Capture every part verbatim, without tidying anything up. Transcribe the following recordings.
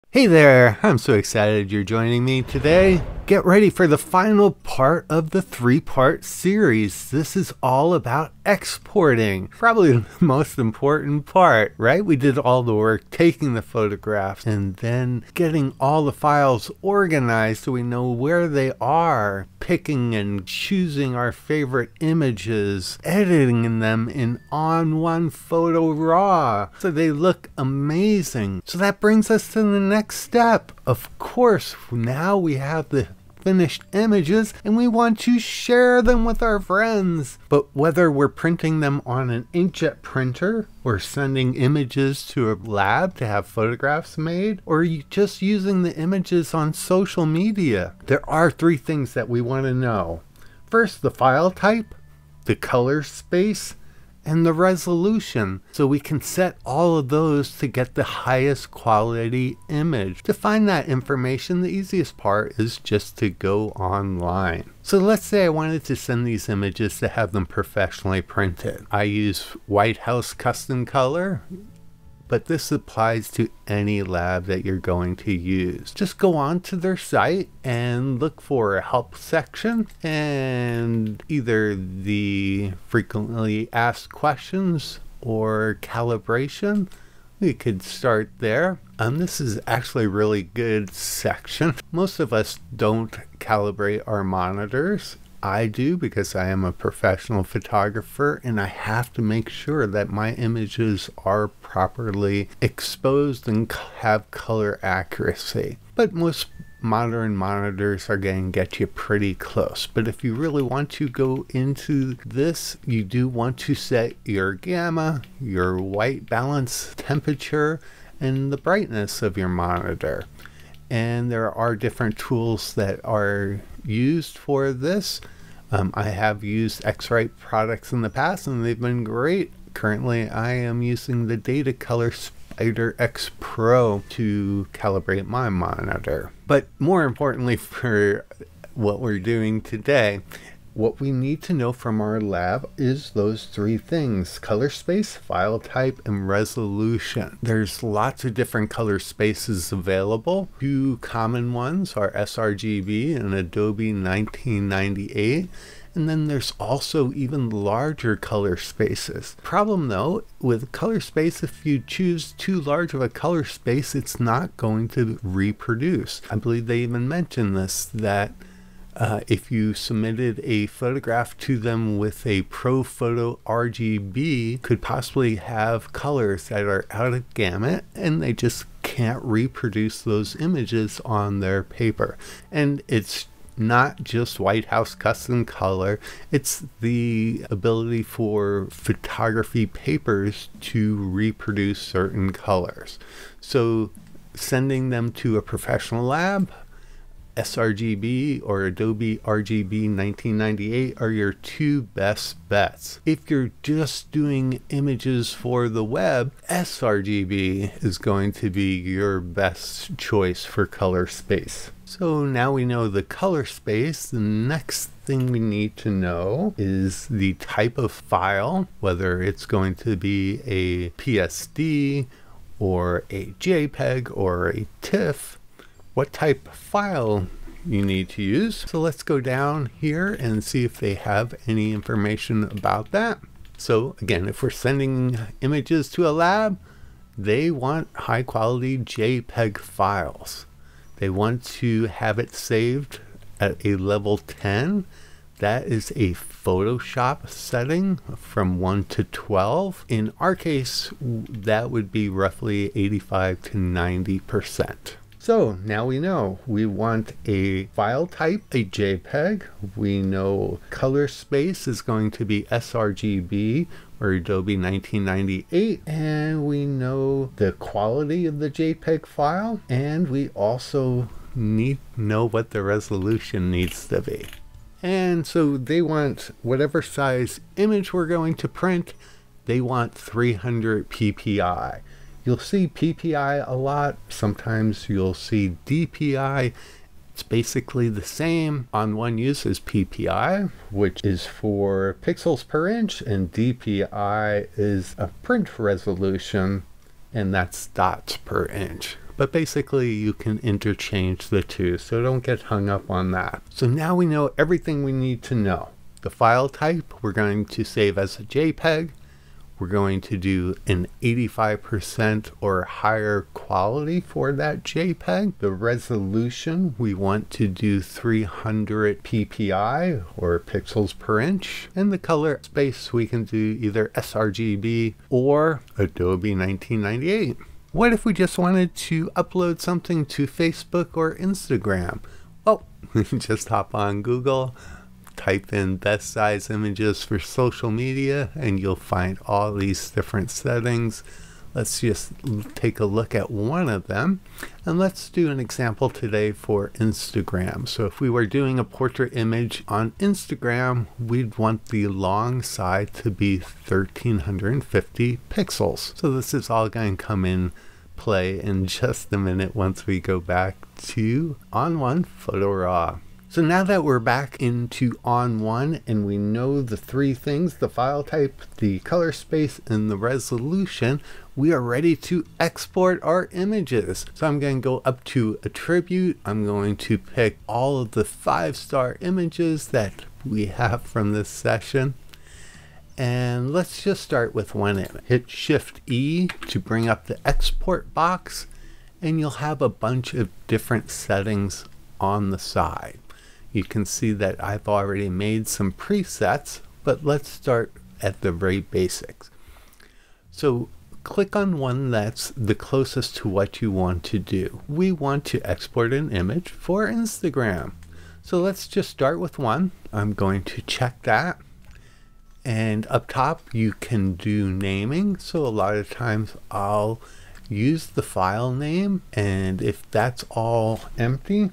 Hey there, I'm so excited you're joining me today. Get ready for the final part of the three-part series. This is all about exporting. Probably the most important part, right? We did all the work taking the photographs and then getting all the files organized so we know where they are, picking and choosing our favorite images, editing them in O N one Photo RAW so they look amazing. So that brings us to the next step. Of course, now we have the finished images and we want to share them with our friends. But whether we're printing them on an inkjet printer or sending images to a lab to have photographs made, or you just using the images on social media, there are three things that we want to know. First, the file type, the color space, and the resolution, so we can set all of those to get the highest quality image. To find that information, the easiest part is just to go online. So let's say I wanted to send these images to have them professionally printed. I use White House Custom Color, but this applies to any lab that you're going to use. Just go on to their site and look for a help section and either the frequently asked questions or calibration. We could start there. Um, this is actually a really good section. Most of us don't calibrate our monitors. I do because I am a professional photographer and I have to make sure that my images are properly exposed and have color accuracy. But most modern monitors are going to get you pretty close. But if you really want to go into this, you do want to set your gamma, your white balance temperature, and the brightness of your monitor. And there are different tools that are used for this. Um, I have used X-Rite products in the past and they've been great. Currently I am using the Datacolor Spider X Pro to calibrate my monitor. But more importantly for what we're doing today, what we need to know from our lab is those three things: color space, file type, and resolution. There's lots of different color spaces available. Two common ones are sRGB and Adobe nineteen ninety-eight. And then there's also even larger color spaces. Problem though, with color space, if you choose too large of a color space, it's not going to reproduce. I believe they even mentioned this, that Uh, if you submitted a photograph to them with a Pro Photo R G B, could possibly have colors that are out of gamut and they just can't reproduce those images on their paper. And it's not just White House Custom Color, it's the ability for photography papers to reproduce certain colors. So sending them to a professional lab, sRGB or Adobe R G B nineteen ninety-eight are your two best bets. If you're just doing images for the web, sRGB is going to be your best choice for color space. So now we know the color space, the next thing we need to know is the type of file, whether it's going to be a P S D or a JPEG or a TIFF. What type of file you need to use. So let's go down here and see if they have any information about that. So again, if we're sending images to a lab, they want high quality JPEG files. They want to have it saved at a level ten. That is a Photoshop setting from one to twelve. In our case, that would be roughly eighty-five to ninety percent. So now we know we want a file type, a JPEG. We know color space is going to be sRGB or Adobe nineteen ninety-eight, and we know the quality of the JPEG file, and we also need to know what the resolution needs to be. And so they want whatever size image we're going to print, they want three hundred P P I. You'll see P P I a lot. Sometimes you'll see D P I. It's basically the same. O N one uses P P I, which is for pixels per inch, and D P I is a print resolution, and that's dots per inch. but basically you can interchange the two, so don't get hung up on that. So now we know everything we need to know. The file type we're going to save as a JPEG. We're going to do an eighty-five percent or higher quality for that JPEG. The resolution, we want to do three hundred P P I or pixels per inch. And the color space, we can do either s R G B or Adobe nineteen ninety-eight. What if we just wanted to upload something to Facebook or Instagram? Well, we can just hop on Google, type in best size images for social media, and you'll find all these different settings. Let's just take a look at one of them, and let's do an example today for Instagram. So if we were doing a portrait image on Instagram, we'd want the long side to be thirteen fifty pixels. So this is all going to come in play in just a minute once we go back to O N one Photo RAW. So now that we're back into O N one and we know the three things, the file type, the color space, and the resolution, we are ready to export our images. So I'm going to go up to Attribute. I'm going to pick all of the five-star images that we have from this session. And let's just start with one image. Hit Shift E to bring up the export box, and you'll have a bunch of different settings on the side. You can see that I've already made some presets, but let's start at the very basics. So click on one that's the closest to what you want to do. We want to export an image for Instagram. So let's just start with one. I'm going to check that. And up top, you can do naming. So a lot of times I'll use the file name, and if that's all empty,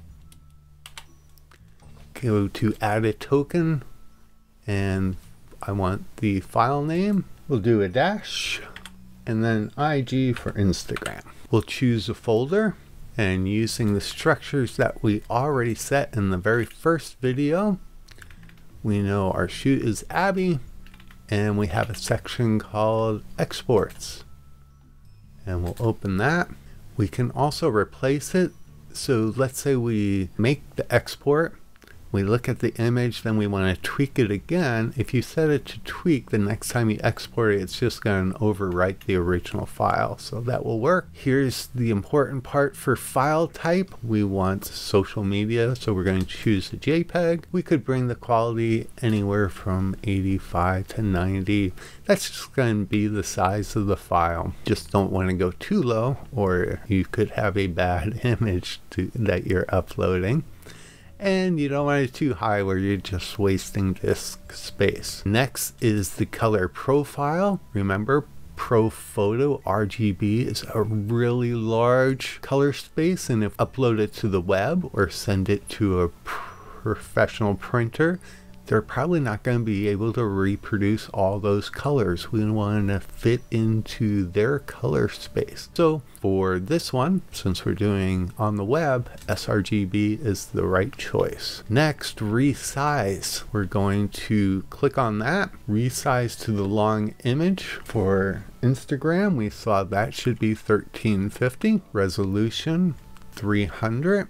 go to add a token, and I want the file name. We'll do a dash and then I G for Instagram. We'll choose a folder, and using the structures that we already set in the very first video, we know our shoot is Abby, and we have a section called exports, and we'll open that. We can also replace it. So let's say we make the export, we look at the image, then we want to tweak it again. If you set it to tweak, the next time you export it, it's just going to overwrite the original file. So that will work. Here's the important part for file type. We want social media, so we're going to choose a JPEG. We could bring the quality anywhere from eighty-five to ninety. That's just going to be the size of the file. Just don't want to go too low, or you could have a bad image to, that you're uploading. And you don't want it too high where you're just wasting disk space. Next is the color profile. Remember, Pro Photo R G B is a really large color space, and if uploaded to the web or send it to a professional printer, they're probably not going to be able to reproduce all those colors. We want to fit into their color space. So for this one, since we're doing on the web, s R G B is the right choice. Next, resize. We're going to click on that. Resize to the long image. For Instagram, we saw that should be thirteen fifty. Resolution, three hundred.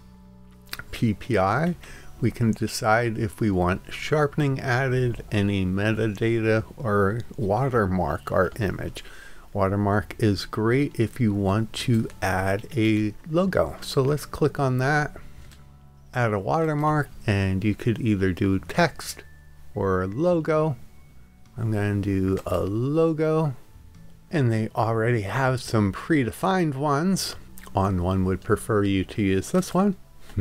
P P I. We can decide if we want sharpening added, any metadata, or watermark our image. Watermark is great if you want to add a logo. So let's click on that, add a watermark, and you could either do text or a logo. I'm going to do a logo, and they already have some predefined ones. O N one would prefer you to use this one.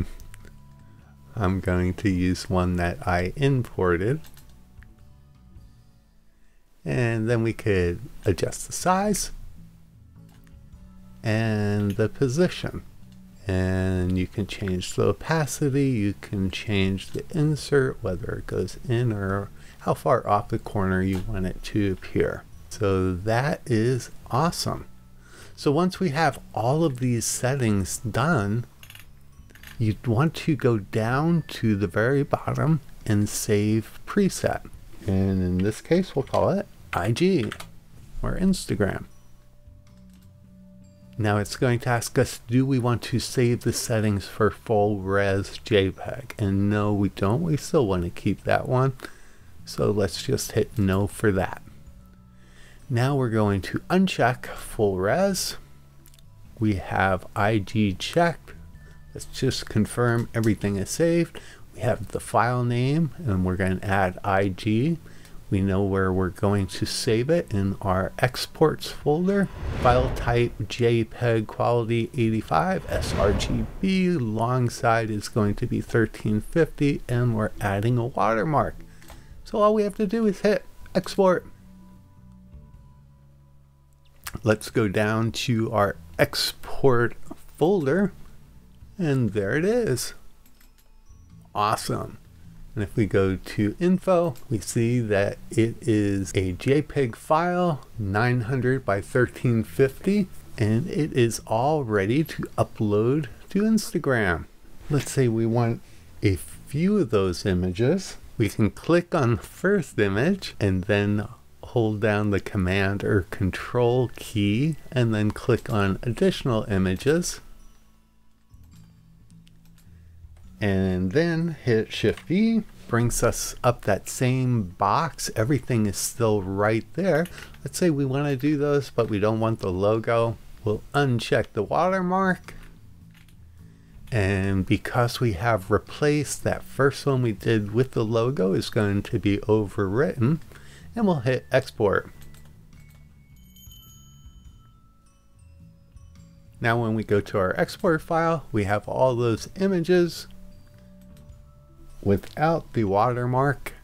I'm going to use one that I imported. And then we could adjust the size and the position. And you can change the opacity, you can change the insert, whether it goes in or how far off the corner you want it to appear. So that is awesome. So once we have all of these settings done, you'd want to go down to the very bottom and save preset. And in this case, we'll call it I G or Instagram. Now it's going to ask us, do we want to save the settings for full res JPEG? And no, we don't. We still want to keep that one. So let's just hit no for that. Now we're going to uncheck full res. We have I G checked. Let's just confirm everything is saved. We have the file name and we're going to add I G. We know where we're going to save it in our exports folder. File type JPEG quality eighty-five, sRGB, long side is going to be thirteen fifty, and we're adding a watermark. So all we have to do is hit export. Let's go down to our export folder, and there it is. Awesome. And if we go to info, we see that it is a JPEG file, nine hundred by thirteen fifty, and it is all ready to upload to Instagram. Let's say we want a few of those images. We can click on the first image and then hold down the command or control key and then click on additional images. And then hit Shift V, brings us up that same box. Everything is still right there. Let's say we want to do those, but we don't want the logo. We'll uncheck the watermark. And because we have replaced that first one we did with the logo is going to be overwritten, and we'll hit export. Now when we go to our export file, we have all those images without the watermark,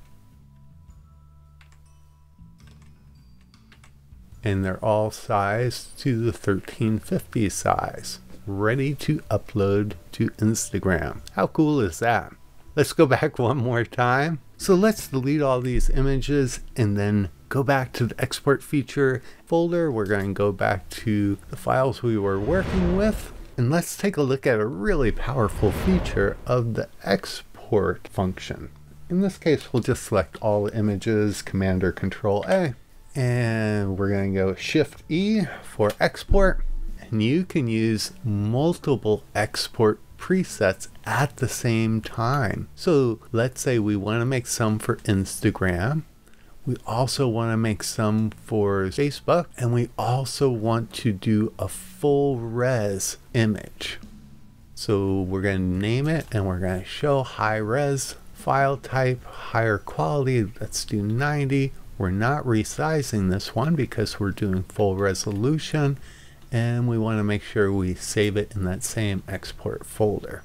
and they're all sized to the thirteen fifty size, ready to upload to Instagram. How cool is that? Let's go back one more time. So let's delete all these images and then go back to the export feature folder. We're going to go back to the files we were working with, and let's take a look at a really powerful feature of the export function. In this case, we'll just select all images, Command or Control A, and we're going to go Shift E for export. And you can use multiple export presets at the same time. So let's say we want to make some for Instagram. We also want to make some for Facebook, and we also want to do a full res image. So we're going to name it and we're going to show high res, file type, higher quality. Let's do ninety. We're not resizing this one because we're doing full resolution, and we want to make sure we save it in that same export folder.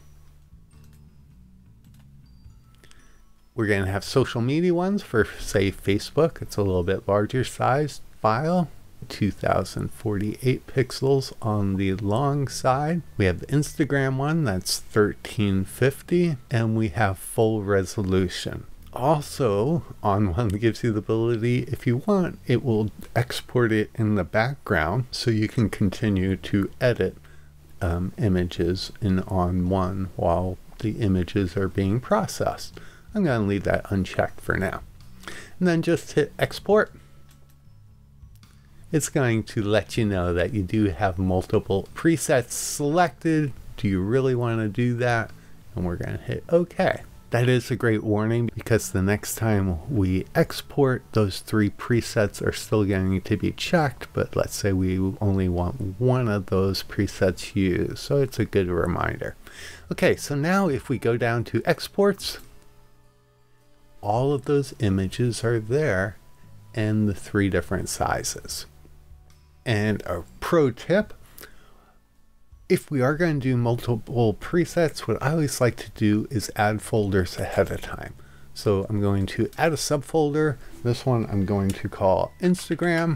We're going to have social media ones for, say, Facebook. It's a little bit larger sized file. two thousand forty-eight pixels on the long side. We have the Instagram one, that's thirteen fifty, and we have full resolution. Also, O N one gives you the ability, if you want, it will export it in the background so you can continue to edit um, images in O N one while the images are being processed. I'm going to leave that unchecked for now. And then just hit export. It's going to let you know that you do have multiple presets selected. Do you really want to do that? And we're going to hit OK. That is a great warning because the next time we export, those three presets are still going to be checked, but let's say we only want one of those presets used. So it's a good reminder. Okay, so now if we go down to exports, all of those images are there and the three different sizes. And a pro tip, if we are going to do multiple presets, what I always like to do is add folders ahead of time. So I'm going to add a subfolder. This one I'm going to call Instagram.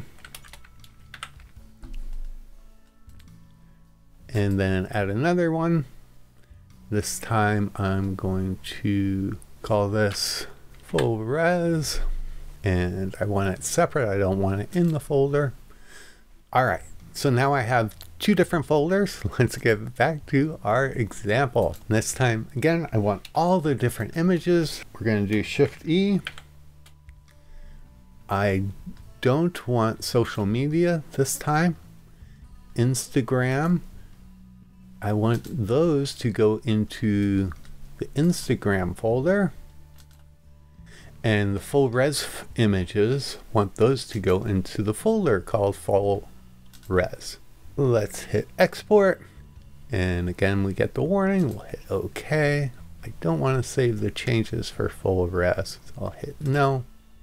And then add another one. This time I'm going to call this full res. And I want it separate. I don't want it in the folder. All right, so now I have two different folders. Let's get back to our example. This time, again, I want all the different images. We're going to do Shift E. I don't want social media this time. Instagram, I want those to go into the Instagram folder. And the full res images, want those to go into the folder called full res. Let's hit export. And again, we get the warning. We'll hit OK. I don't want to save the changes for full res, so I'll hit no.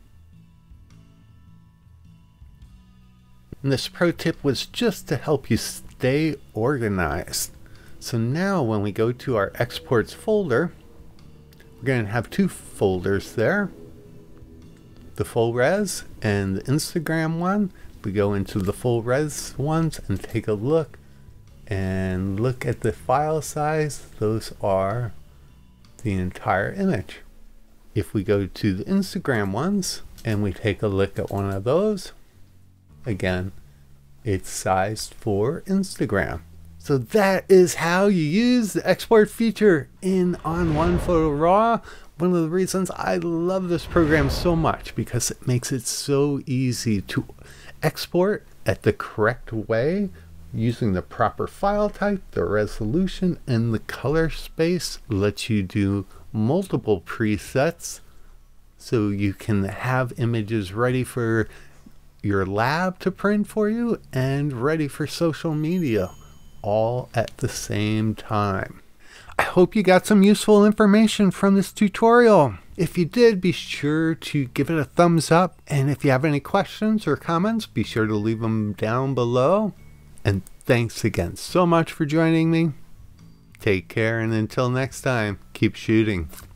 And this pro tip was just to help you stay organized. So now when we go to our exports folder, we're going to have two folders there. The full res and the Instagram one. We go into the full res ones and take a look and look at the file size. Those are the entire image. If we go to the Instagram ones and we take a look at one of those, again, it's sized for Instagram. So that is how you use the export feature in On one Photo RAW. One of the reasons I love this program so much, because it makes it so easy to export at the correct way using the proper file type, the resolution, and the color space. Lets you do multiple presets so you can have images ready for your lab to print for you and ready for social media all at the same time. I hope you got some useful information from this tutorial. If you did, be sure to give it a thumbs up. And if you have any questions or comments, be sure to leave them down below. And thanks again so much for joining me. Take care, and until next time, keep shooting.